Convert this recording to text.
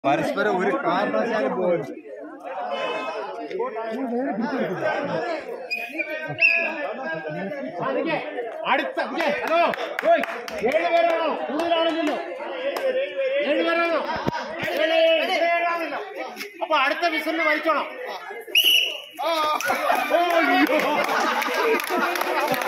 പരസ്പരം ഒരു കാരണവശാലും പോലും അടുത്ത ഹലോ 7 പേരാണോ കൂടുതലാണെന്നല്ലോ 7 പേരാണോ അപ്പൊ അടുത്ത വിസിലിന് വലിച്ചോണം.